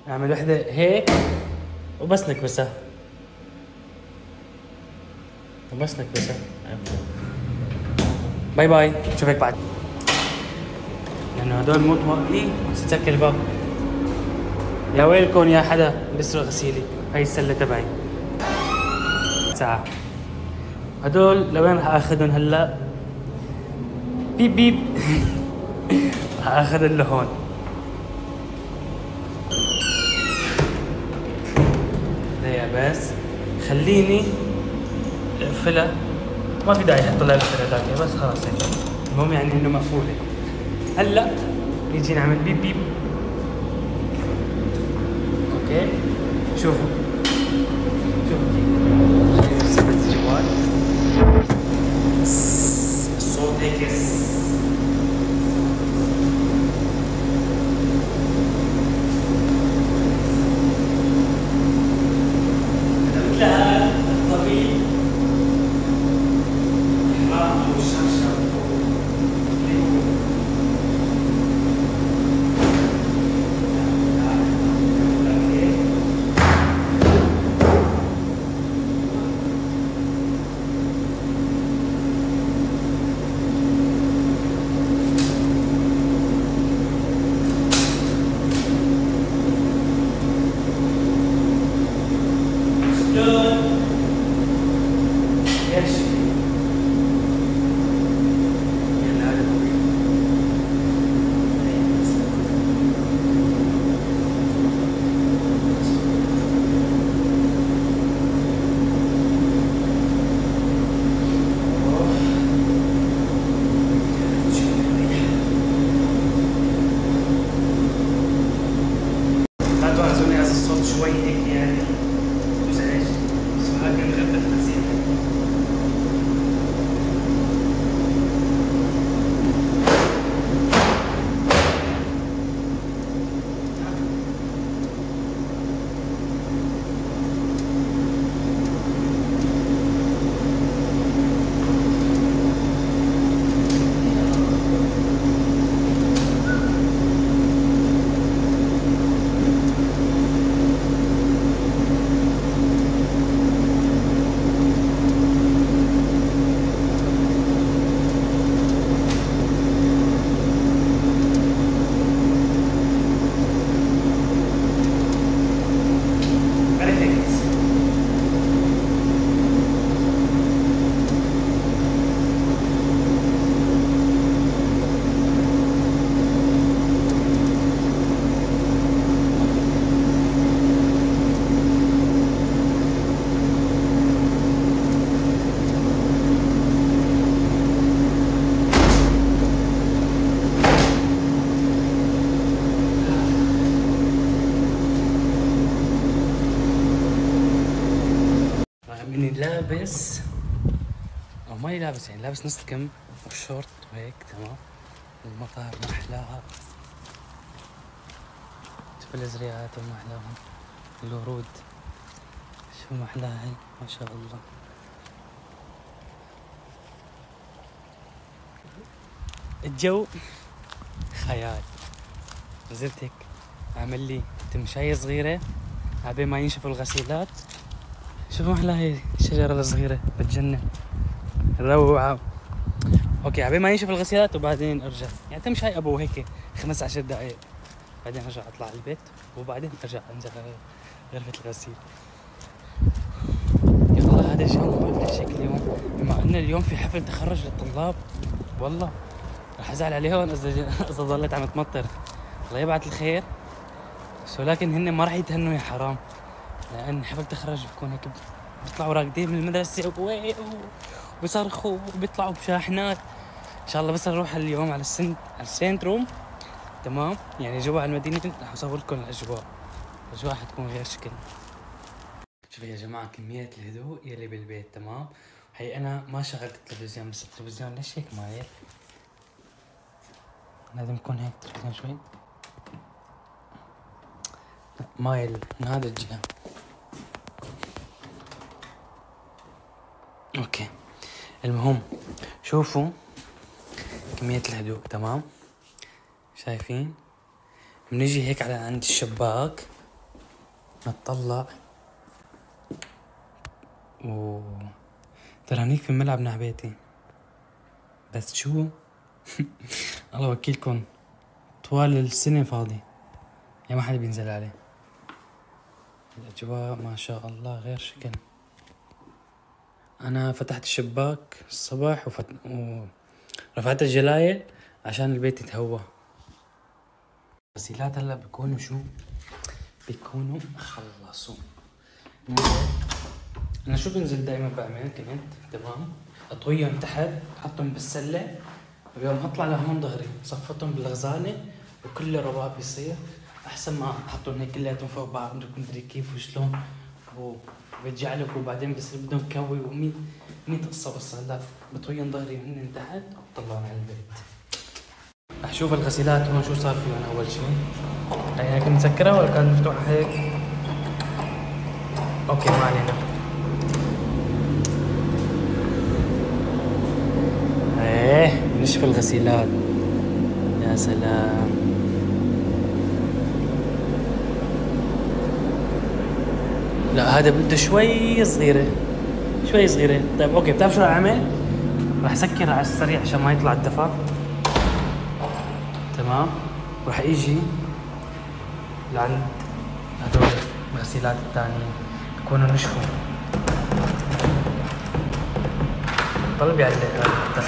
اعمل وحدة هيك وبس نكبسها. وبس نكبسها. باي باي، شوفك بعد. لانه هدول مو طواقي، بس تسكر الباب. يا ويلكم يا حدا بيسرق غسيلي، هاي السلة تبعي. ساعة. هدول لوين رح اخذهم هلا؟ بيب بيب. رح اخذهم لهون. هيا بس خليني اقفلها. ما في داعي احط لها الفرادات بس خلاص هيك. المهم يعني انه مقفولة. هلا نيجي نعمل بيب بيب. اوكي شوفوا خلينا نثبت الجوال. الصوت هيك شوي هيك يعني مزعج، بس هكذا نغفل الغسيل. اني لابس او ماني لابس، يعني لابس نص كم والشورت وهيك تمام. المطار ما احلاها. شوف الازريات وما احلاهم، الورود شو ما احلاها هي ما شاء الله. الجو خيال. نزلت هيك اعمل لي تمشاية صغيرة عبين ما ينشفوا الغسيلات. شوفوا احلى هي الشجرة الصغيرة بتجنن روعة. اوكي عبين ما ينشف الغسيلات وبعدين ارجع يعني تمشي هاي ابو هيك 15 دقائق، بعدين ارجع اطلع على البيت وبعدين ارجع انزل غرفة الغسيل. يا الله هذا الجو ما بعرف ليش هيك اليوم، بما ان اليوم في حفل تخرج للطلاب والله راح ازعل عليهم اذا ظلت عم تمطر. الله يبعث الخير، بس ولكن هن ما راح يتهنوا يا حرام، لان حفل تخرج بكون هيك بيطلعوا راكدين من المدرسة وبيصرخوا وبيطلعوا بشاحنات. ان شاء الله بس نروح اليوم على السنتروم تمام، يعني جوا على المدينة رح اصور لكم الاجواء. الاجواء حتكون غير شكل. شوفوا يا جماعة كمية الهدوء يلي بالبيت تمام. هي انا ما شغلت التلفزيون، بس التلفزيون ليش هيك مايل؟ لازم يكون هيك التلفزيون شوي مايل من هذا الجهة. اوكي المهم شوفوا كمية الهدوء تمام. شايفين بنيجي هيك على عند الشباك نتطلع ترى هنيك في ملعب نعبيتي، بس شو الله وكيلكم طوال السنة فاضي، يعني ما حدا بينزل عليه. الأجواء ما شاء الله غير شكل. أنا فتحت الشباك الصبح ورفعت الجلايل عشان البيت يتهوى. غسيلات هلا بيكونوا شو؟ بيكونوا خلصوا. أنا شو بنزل دائما بعمل كنت تمام، أطويهم تحت أحطهم بالسلة، واليوم أطلع لهون ظهري صفتهم بالغزالة وكل رباب بيصير أحسن ما أحطهم هيك كلياتهم فوق بعض مدري كيف وشلون وبتجعلك وبعدين بصير بدهم كوي ومية قصة. بس هلا بطويهم ظهري وهن تحت وبطلعهم على البيت. رح شوف الغسيلات هون شو صار فيهم أول شيء. هي كانت مسكرة ولا كانت مفتوحة هيك؟ أوكي ما علينا. ايه نشف الغسيلات يا سلام. لا هذا بده شوي صغيرة شوي صغيرة. طيب اوكي بتعرف شو رح اعمل؟ رح اسكر على السريع عشان ما يطلع الدفع. تمام. ورح اجي لعند هدول الغسيلات الثانيين بكونوا نشفوا. طلب يعلق هذا.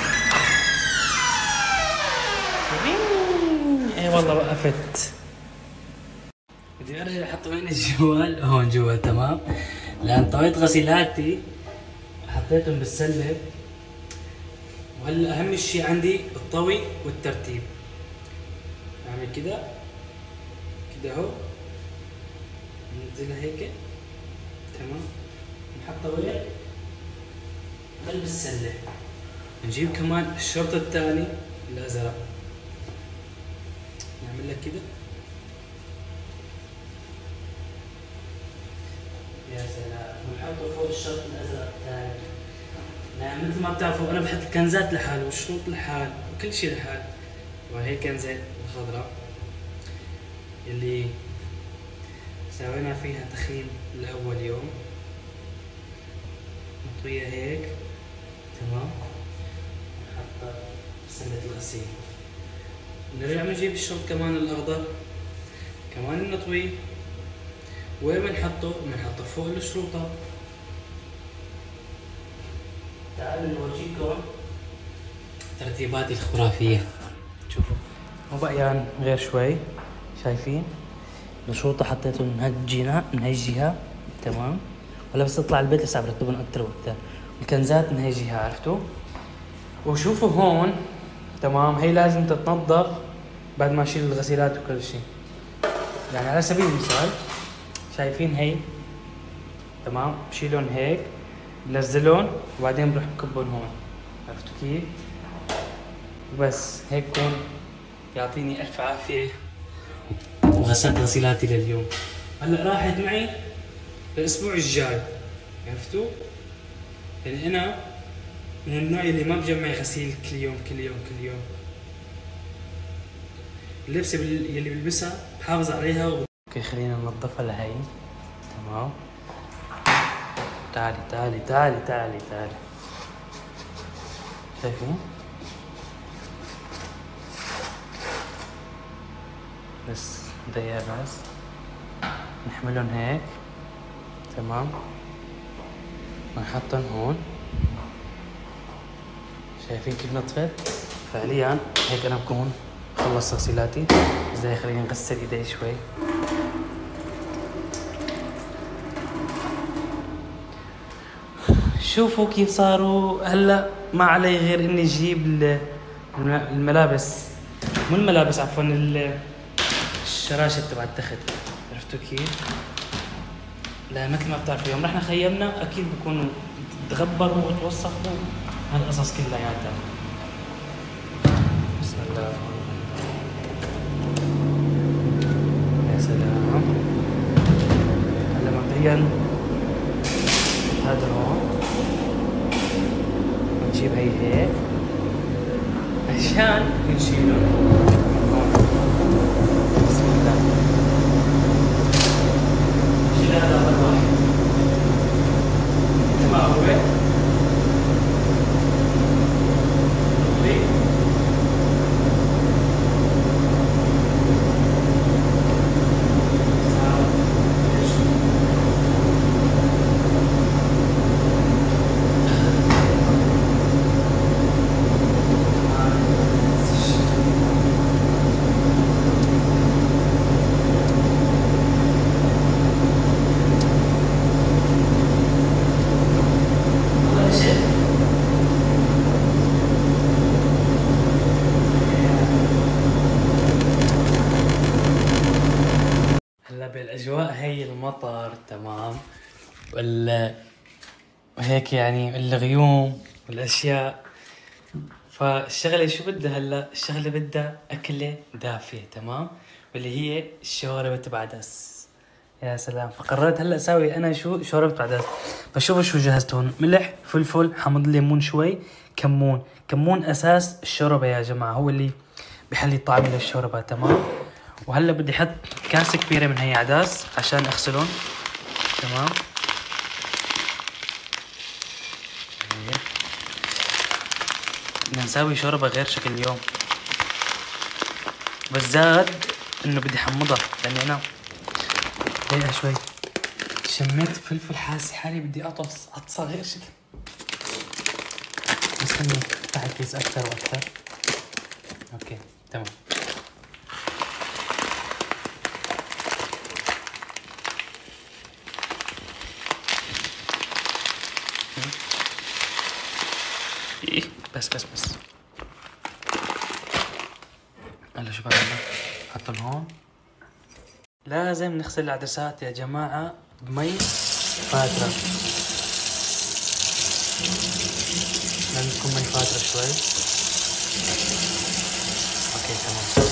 ايه والله وقفت. بدي ارجع احط وين الجوال؟ هون جوا. تمام. لان طويت غسيلاتي حطيتهم بالسله، وهلا اهم شيء عندي الطوي والترتيب. اعمل كده كده اهو، ننزلها هيك. تمام. نحطها وين؟ قلب السله. نجيب كمان الشرط الثاني الازرق، نعمل لك كده. يا سلام. ونحطه فوق الشرط الازرق الثاني. يعني مثل ما بتعرفوا انا بحط الكنزات لحال والشروط لحال وكل شيء لحال. وهي كنزة الخضراء اللي سوينا فيها تخيل لاول يوم، نطويها هيك. تمام. نحطها بسلة الغسيل. نرجع بنجيب الشرط كمان الاخضر كمان نطويه. وين بنحطه؟ بنحطه فوق الشروطة. تعالوا نورجيكم ترتيباتي الخرافية. شوفوا مو بقيان غير شوي، شايفين؟ الشروطة حطيتهم من هاي الجهة. تمام. ولا بس اطلع البيت لسه برتبهم اكثر واكثر. الكنزات من هاي الجهة، عرفتوا؟ وشوفوا هون. تمام. هي لازم تتنظف بعد ما اشيل الغسيلات وكل شيء. يعني على سبيل المثال شايفين هي. تمام. بشيلهم هيك بنزلهم وبعدين بروح بكبهم هون. عرفتوا كيف؟ وبس هيك كون. يعطيني الف عافيه. وغسلت غسيلاتي لليوم. هلا راحت معي الاسبوع الجاي. عرفتوا؟ يعني انا من النوع اللي ما بجمع غسيل كل يوم كل يوم كل يوم. اللبسه اللي بلبسها بحافظ عليها اوكي خلينا ننظفها لهي. تمام. تعالي تعالي تعالي تعالي تعالي. شايفين؟ بس دقيقة بس نحملهم هيك. تمام. ونحطهم هون. شايفين كيف نطفت؟ فعليا هيك انا بكون خلصت غسيلاتي. ازاي خليني نغسل ايدي شوي. شوفوا كيف صاروا. هلا ما علي غير اني اجيب الملابس، مو الملابس عفوا الشراشف تبع التخت. عرفتوا كيف؟ لا مثل ما بتعرفوا يوم رحنا خيمنا اكيد بكونوا تغبروا وتوسخوا هالقصص كلياتها. بسم الله. يا سلام. هلا مبدئيا هذا هون نجيب هي هيك عشان نشيله. بسم الله. بالاجواء هي المطر تمام وهيك يعني الغيوم والاشياء. فالشغله شو بدها هلا؟ الشغله بدها اكله دافيه تمام، واللي هي شوربه بعدس. يا سلام. فقررت هلا اسوي انا شوربه بعدس. بشوف شو جهزت هون: ملح، فلفل، حمض ليمون شوي، كمون. كمون اساس الشوربه يا جماعه، هو اللي بحلي طعم للشوربه تمام. وهلا بدي احط كاسه كبيره من هي عدس عشان اغسلهم تمام. بدنا نسوي شوربه غير شكل اليوم، بس زاد انه بدي حمضها لاني انا دقيقه شوي شميت فلفل، حاسس حالي بدي اطفص عطسه غير شكل. بس خليني افتح الكيس اكثر واكثر. اوكي تمام. بس هلا شو بعمل؟ حطهم هون. لازم نغسل العدسات يا جماعة بمي فاترة، لازم تكون مي فاترة شوي. اوكي تمام.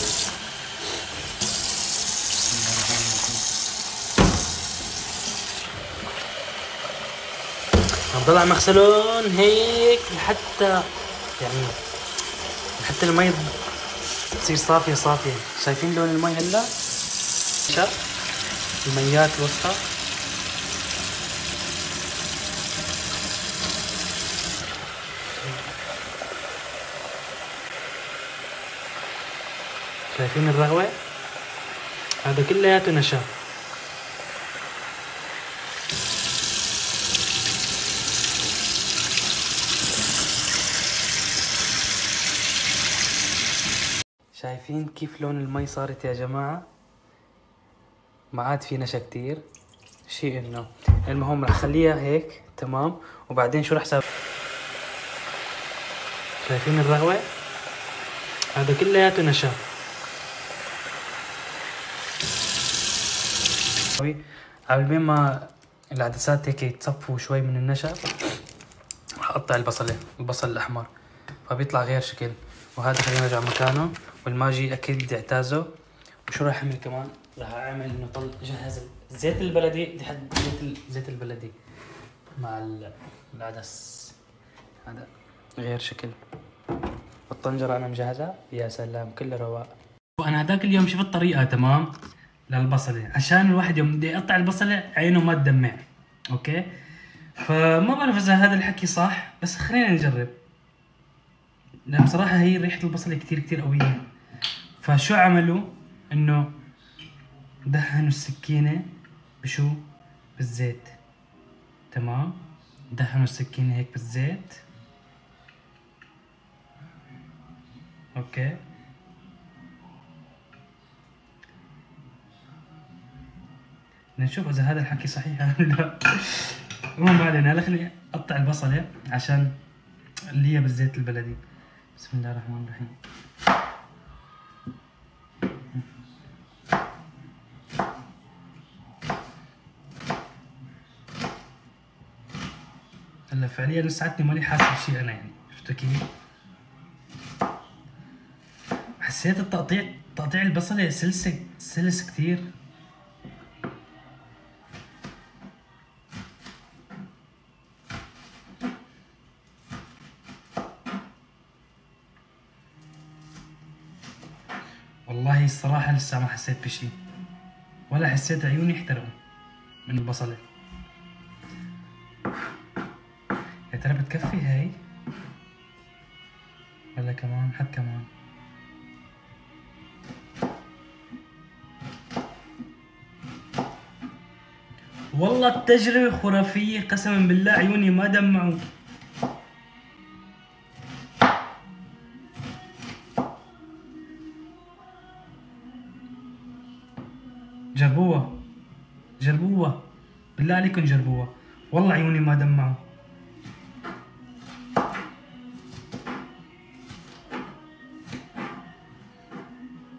نضل عم اغسلهم هيك لحتى يعني لحتى المي تصير صافية. شايفين لون المي هلا؟ شاف الميات الوسطى. شايفين الرغوة؟ هذا كلياته نشا. شايفين كيف لون المي صارت يا جماعة؟ ما عاد في نشا كتير شيء. انه المهم رح خليها هيك تمام. وبعدين شو رح سوي؟ شايفين الرغوة؟ هذا كلياته نشا. قبل بين ما العدسات هيك يتصفوا شوي من النشا رح اقطع البصل الاحمر، فبيطلع غير شكل. وهذا خلينا نرجع مكانه. والماجي اكيد بدي اعتازه. وشو راح اعمل كمان؟ راح اعمل انه جهز الزيت البلدي. بدي احط زيت البلدي مع العدس. هذا غير شكل. الطنجرة انا مجهزها. يا سلام كله رواق. وانا هذاك اليوم شفت طريقة تمام للبصلة، عشان الواحد يوم بده يقطع البصلة عينه ما تدمع. اوكي، فما بعرف اذا هذا الحكي صح، بس خلينا نجرب. لان بصراحة هي ريحة البصلة كتير قوية. فشو عملوا؟ انه دهنوا السكينة بشو؟ بالزيت تمام. دهنوا السكينة هيك بالزيت. اوكي، نشوف اذا هذا الحكي صحيح ام لا. المهم ما علينا. هلا خليني اقطع البصلة عشان اللي هي بالزيت البلدي. بسم الله الرحمن الرحيم. هلا فعليا لساتني ماني حاسس بشيء انا، يعني شفتوا كيف؟ حسيت تقطيع البصلة سلس كتير. والله الصراحة لسه ما حسيت بشي، ولا حسيت عيوني احترقوا من البصلة. يا ترى بتكفي هاي ولا كمان؟ حد كمان. والله التجربة خرافية قسما بالله، عيوني ما دمعوا. جربوها بالله عليكم جربوها. والله عيوني ما دمعوا.